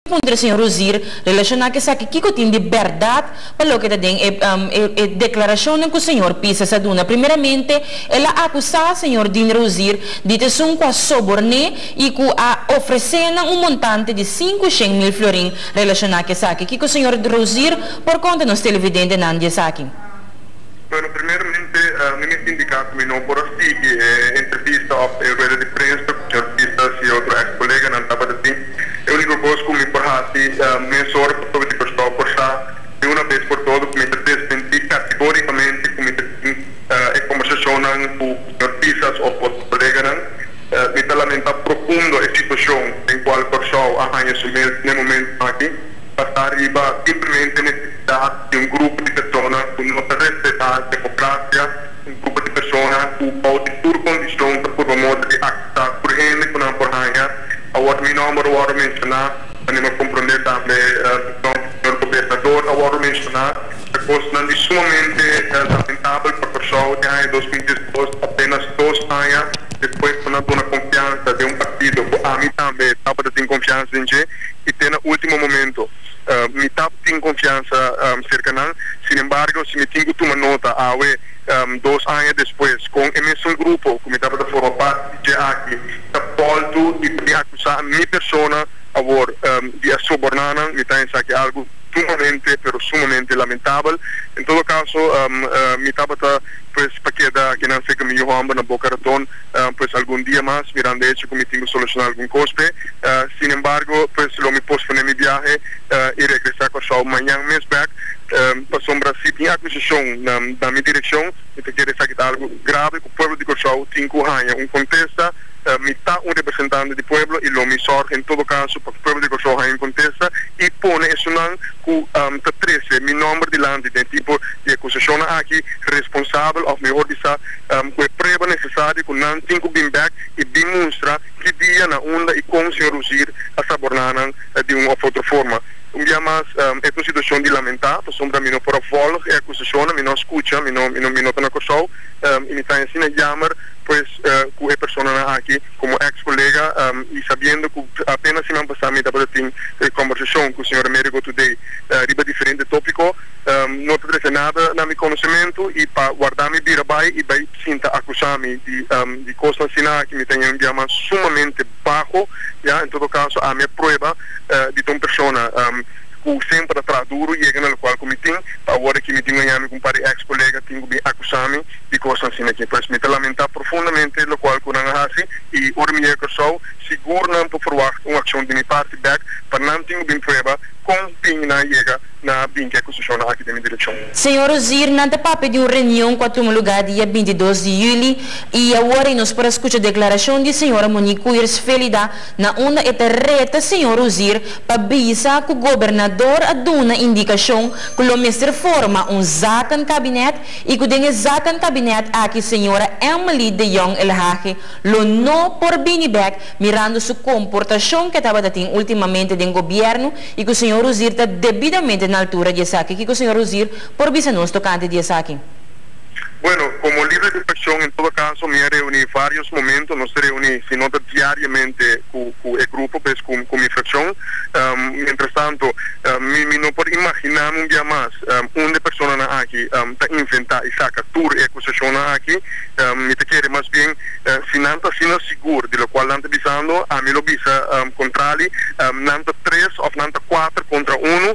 punto señor Rozier relacionado que sabe que tem de verdade para o que tem declaração que o senhor pisa essa duna. Primeiramente, ela acusa o senhor Din Rozier de ter com soborné e que a oferecer montante de 500 mil florin relacionado que sabe que o senhor Rozier por conta nos televidente não de sabe. Bueno, primeramente, mi sindicato me não por assim entrevista em rueda de prensa, senhor Pistas e outro ex-colega não estava assim. O único coisa que me parece mensor sobre o pessoal por de uma vez por todas me desmenti categoricamente como em conversação com o senhor Pistas ou com o colega me lamenta profundo a situação em qual o pessoal arranha assumir no momento aqui. Para arriba simplesmente necessidade de grupo de pessoas com nossa respeitar a democracia, grupo de pessoas que pode por condição por modo de actar por ele com a porranha. Agora meu nome eu mencionar, para me compreender também o senhor governador, eu mencionar a coisa de sumamente lamentável para o pessoal que em 2012 apenas 2 anos depois de uma confiança de partido, a mim também estava tendo confiança em gente e tem no último momento me tenho confiança cercana, sin embargo, se me tenho uma nota a 2 anos depois, com o mesmo grupo que me estava de forma parte de aqui, volto e me acusar a minha pessoa agora de sobornar, me pensa que algo sumamente lamentável. Em todo caso, me estava pues para que não sei que me joamba na boca raton, pues algum dia mais, mirando hecho que me tenho solucionar algum cospe. Sin embargo, pues lo me posponer mi viaje e regressar com o amanhã mês back. Passou um Brasil em acusação na minha direção, e te quero dizer que algo grave que o povo de Corsau tem que ganhar contesta. Me está representante do povo e lo me sorge em todo caso para que o povo de Corsau ganhe contesta e põe isso não que te trece meu nome delante de tipo de acusação aqui responsável ou melhor dizer com a prova necessária que não tem que vir back e demonstra que dia na onda e com o senhor Rozier a sabornar de uma ou outra forma. Dia mais é uma situação de lamentar, sombra me não por volg a acusação, me não escuta, me não na Corsau e me está ensinando jammer pues que a persona aqui como ex-colega e sabendo que apenas se me passar me estava tendo conversação com o senhor Américo today riba diferente tópico não te nada na meu conhecimento e para guardar me vir abai e vai sinta acusar-me de coisas assim que me tenham enviado sumamente baixo, em todo caso a minha prova de uma pessoa que sempre atrás duro e no qual me tem agora que me tenho ganhado com um ex-colega tenho que acusar-me de coisas assim aqui, pois me lamentar profundamente o qual que não hace e o meu pessoal seguro não por verwacht uma ação de minha parte back para não ter bem prova com quem não chega na bem que acusação aqui da minha direção. Senhor Rozier, nada papo de uma reunião com o lugar dia 22 de julho e agora nós para escutar a declaração de senhora Monique Cuirs Felida na onda eta reta senhor Rozier para avisar que o governador a dona indicação que o mestre forma zaken cabinet e que o zaken cabinet aqui senhora Emily de Jong Elhage lo não por biniback mirando sua comportação que estava tendo ultimamente do governo e que o senhor Rozier está devidamente na altura de saque. ¿Qué señor Rozier por visanos tocante de saque? Bueno, como líder de facción, en todo caso, me reuní varios momentos, no se reuní, sino diariamente con el grupo, pues con mi facción. Mientras tanto, no puedo imaginar un día más, una persona aquí, te inventa y saca tour y acusación aquí, me te quiere más bien, si no está siendo seguro, de lo cual no está diciendo, a mí lo visa contrario, no está 3 o no está 4 contra 1,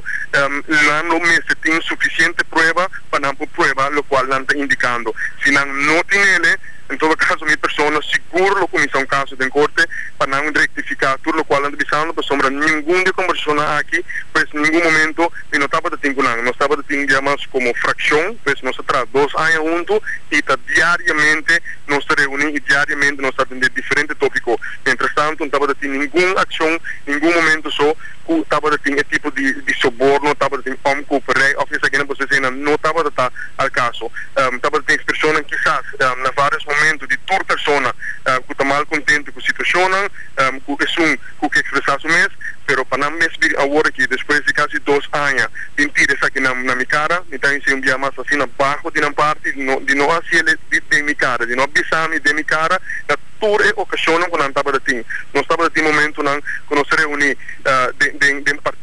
no me tiene suficiente prueba para no prueba, lo cual no está indicando. Si no tiene, en todo caso, mi persona seguro lo comisión caso de corte para no rectificar todo lo cual ando diciendo, pues sombra ninguna conversación aquí, pues en ningún momento no estaba de tiempo, no estaba de tiempo llamas como fracción, pues nos atrás 2 años juntos y diariamente nos reunimos y diariamente nos atendemos diferentes tópicos. Mientras tanto, no estaba de tiempo ninguna acción, ningún momento estaba de tiempo tipo de soborno, estaba de tiempo omkoperij, of is aqui na posição não estava de estar ao caso. Estava de ter expressão quizás na vários momentos de toda persona que está mal contente com a situação, que expressasse o mês, pero para não me vir agora aqui, depois de quase 2 anos, mentir isso aqui na minha cara, então isso é um dia mais assim abaixo de uma parte, de não assim de minha cara, de não avisar-me de minha cara, na toda ocasião que não estava de ti. Não estava de ti momento que nós reunimos de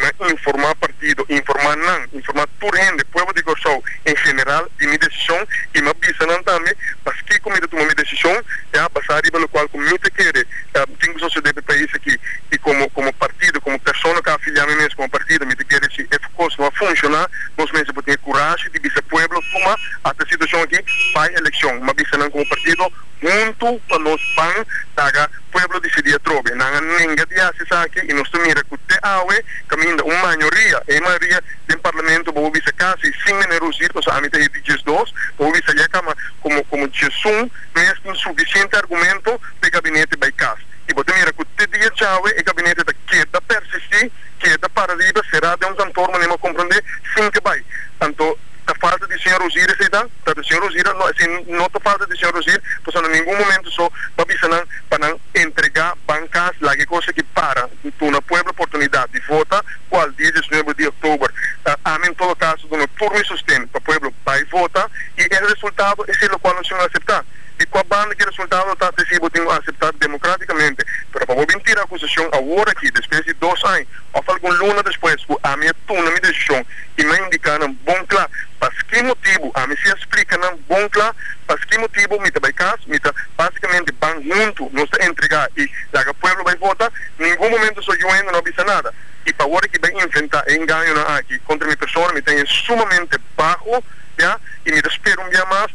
informar partido, informar tu gente, pueblo de Corsou em geral, de minha decisão, e me avisam também, mas que comida tomar minha decisão, já passar arriba o qual como eu te quero, tenho sociedade do país aqui, e como partido, como pessoa que afiliar mesmo como partido, me te quero se eficaz não funcionar, nós mesmos podemos ter coragem de dizer pueblo, tomar esta situação aqui, vai eleição, me avisam como partido, junto para nós pan, taga pueblo decidir a trove, não ninguém de assistir aqui, e nós mira que te awe, caminha uma maioria do parlamento, vou ver casi sem Rozier, nós a mitad de 2, vou ver já como Jesus, mesmo suficiente argumento para o gabinete vai casa. E você mira que te dia chave, o gabinete da queda persistir, queda para arriba, será de forma nem compreender, sim que vai. Tanto a falta de senhor Rozier o senhor Rozier não a falta de senhor Rozier, pois em nenhum momento só para entregar bancas lá que coisa que para uma pueblo oportunidade de votar qual dia 19 de outubro em todo caso do turno e sustento para o pueblo vai votar e o resultado é o qual nós vamos aceitar. E com a banda que o resultado está acessível, tem aceitar democraticamente. Mas para mentir a acusação agora aqui, depois de 2 anos, ou algum luna depois, a minha minha decisão, e me indicar bom claro, para que motivo, a mim se explica bom claro, para que motivo, me vai caso, basicamente, van junto, nos entregar, e lá que o povo vai votar, em nenhum momento sou eu ainda não avisa nada. E para agora que vai enfrentar engano aqui contra minha pessoa, me tem sumamente baixo, ja, e me espero dia mais,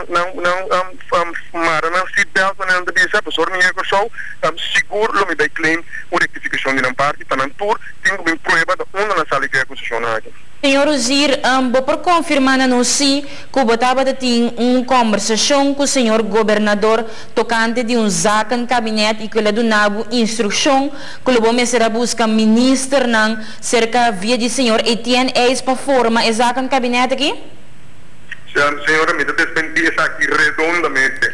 não seatbelt, não deve ser, pessoa minha que sou, seguro, me vai claim, uma rectificação de uma parte, para não tur, tenho uma prova de onde na sala que é a acusação aqui. Senhor Rozier, vou por confirmar no si que o botava de ter uma conversação com o senhor governador tocante de zaca no gabinete e que ele donava instrução que ele vai ser a buscar ministro cerca via de senhor Etienne Eis para formar a zaca no gabinete aqui? Senhora, me despendi aqui redondamente,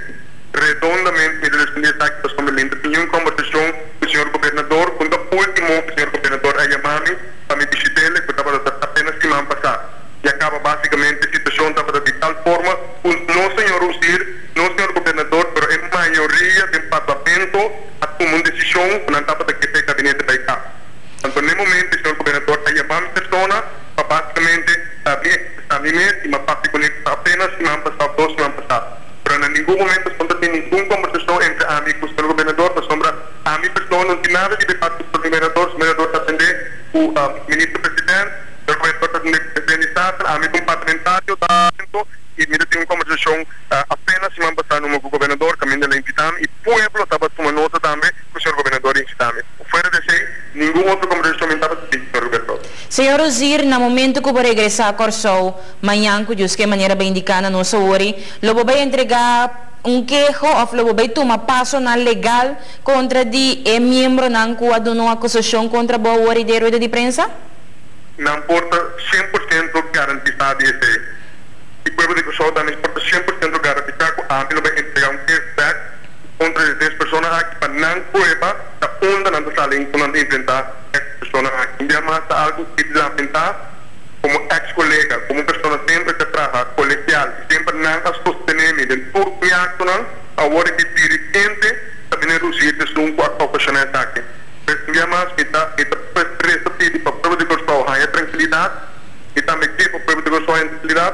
me despendi aqui para somente tinha uma conversação com o senhor governador, quando o último senhor governador a chamar-me para me visitar, que estava apenas semana passada. E acaba basicamente a situação estava de tal forma, não senhor Rozier, não senhor governador, mas a maioria do parlamento a tomar uma decisão quando estava de que o gabinete vai cá. Então, no momento, o senhor governador a chamar-me pessoa, para basicamente a mim mesmo, e apenas semana passada, 2 semanas passadas. Pero em nenhum momento não tem nenhuma conversação entre a mim e o governador, para sombra a minha pessoa não tem nada de parte do governador está atender o ministro-presidente, o governador está atender o presidente, a mim parlamentário, e me tem uma conversação apenas semana passada com o governador, caminho da invitame, e o povo estava tomando nota também com o senhor governador invitame. Fora de si, nenhuma outra conversação estava assim, senhor governador. Senhor Rozier, no momento que eu vou regressar a Corsou, amanhã, que de maneira bem indicada na nossa hora, eu vou entregar queijo ou eu vou tomar passo na legal contra de membro na quadro de uma acusação contra a boa hora de rueda de prensa? Não importa 100% garantizado esse. E o povo de Corsou também importa 100% garantizado que a mim vai entregar case back contra 10 pessoas aqui para não prueba da onda na sala em que não enfrentar essa pessoa aqui. Envia mais algo que desaventar como ex-colega, como pessoa sempre que trabalha colegial, sempre não a sostener dentro do que action, agora que dirigente também Rozier de um quarto ocasional aqui. Envia mais que está presta pedido para o povo de Corsou a tranquilidade e também que para o povo de Corsou a tranquilidade.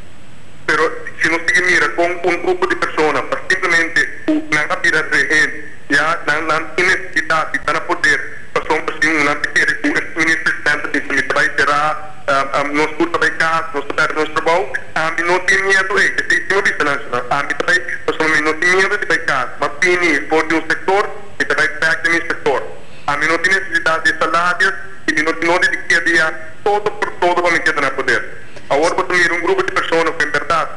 Pero se não se mira com grupo de pessoas para simplesmente não tirar rehén, já não tem necessidade de estar poder, para só não querer que o ministro-presidente de vai terá nos curta vai cá, nos trabalho, nos trabalho, a mim não tem medo, se não diz nacional, a mim também, pessoalmente não tem medo de vai cá, mas pini por de um setor, e vai back de um setor. A mim não tem necessidade de salários, e não de que dia todo por todo para me quedar poder. Agora você mira grupo de pessoas que em verdade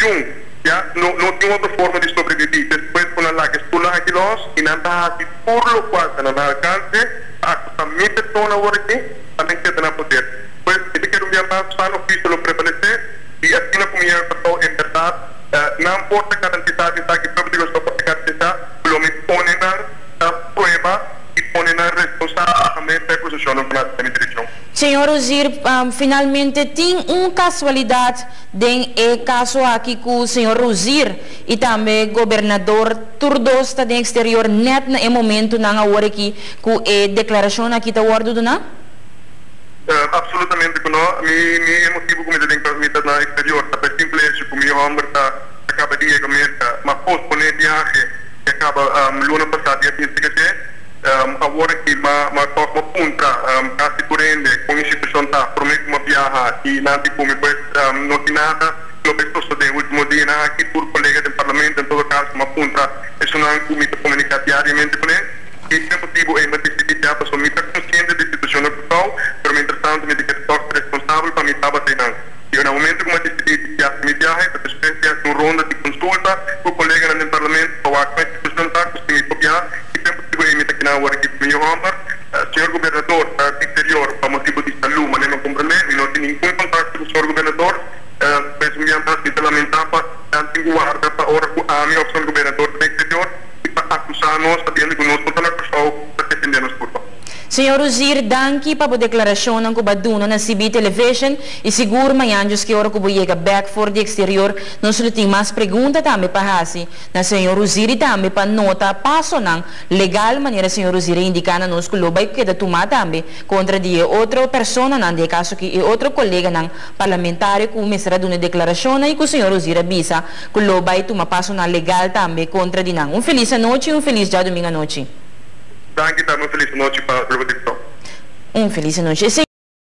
não tem outra forma de sobreviver. Depois quando lá que estou aqui nós e não está aqui por lo qual não dá alcance, a minha pessoa agora aqui também quer poder. Pois ele quer mais para o ofício lo prevalecer e assim na comunidade pessoa em verdade não importa a garantizada está aqui para o digo para garantizar, lo me pone na prueba e pone na responsabilidade da acusação na direção. Senhor Rozier, finalmente tem uma casualidade de caso aqui com o senhor Rozier e também governador Turdos está no exterior net no momento na hora aqui com a declaração aqui da guarda do não? Absolutamente que não. Me motivo como eu tenho permitido na exterior, tá simplesmente como meu homem acaba de ir mas postponer viagem que acaba luna passada dia 27 agora que toca uma punta casi corrente com a instituição tá promete uma viagem e nanti como depois não tem nada lo penso de último dia aqui por colega do parlamento em todo caso uma punta isso não me comunicar diariamente com ele e é motivo é uma decisão para sou muito consciente da situação atual mas entretanto me digo que estou responsável para me estava tendo e no momento que uma decisão me viaja para espécie uma ronda de consulta com o colega no parlamento para a instituição tá que me copiar e é motivo é me aqui na hora que meu homem senhor governador exterior para motivo de saúde mas não compreende não tem nenhum contato com o senhor governador penso me andasse de lamentar para guarda para hora com a minha opção governador exterior e para acusar nós sabendo que nós não estamos para defender-nos por favor. Senhor Rozier, danke para a declaração que você na CBA Television e seguro amanhã que hora que você back for the exterior nós não temos mais perguntas também para fazer na senhor Rozier e também para nota passo não legal maneira senhor Rozier indicar na nós que o vai queda tomar também contra de outra pessoa não de caso que outro colega não parlamentar que começará uma declaração e que o senhor Rozier avisa que o vai tomar passo não legal também contra de não. Feliz noite e feliz dia domingo à noite. Danke, uma feliz noite para a produção. Feliz noite.